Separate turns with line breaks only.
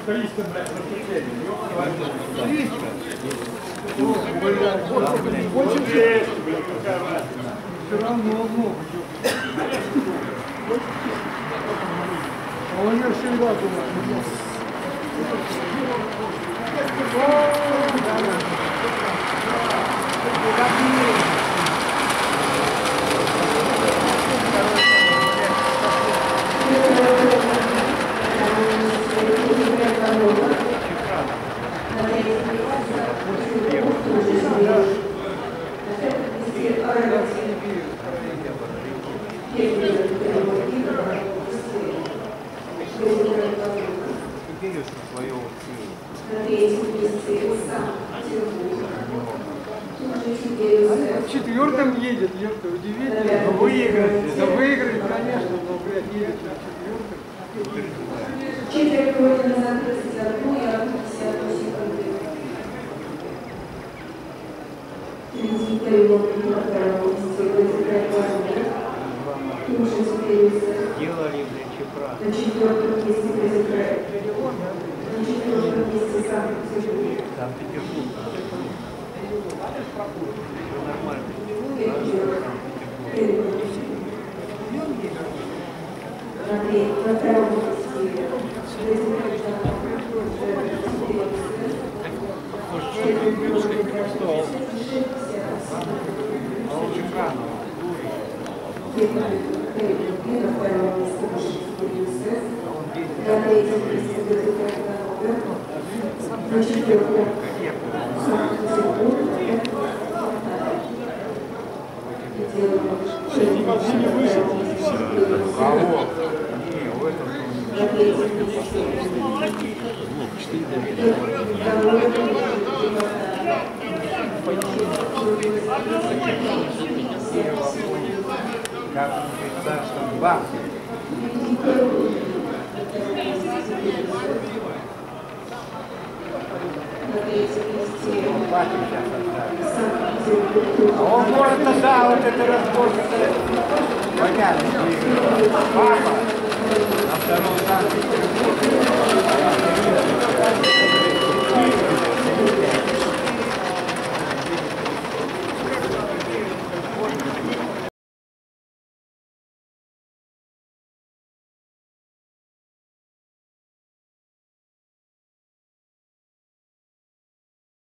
300, блядь, распределение. 300? Блядь, какая разница.
Все равно много. А у нее всегда было. В четвертом едет, ёпта, удивительно. Но выиграет. Да выиграет, конечно, но, блядь, едет в четвертом.
Четверть года назад 31 и 58 секунды. Третий перелом на втором месте 23 года. Уже
Делали для Чепра.
на четвертом месте 33. На четвертом месте Санкт-Петербург.
Санкт-Петербург. Все нормально.
На втором месте
Как в царском банке. А он может тогда вот это разборка понятно. Папа на втором танке.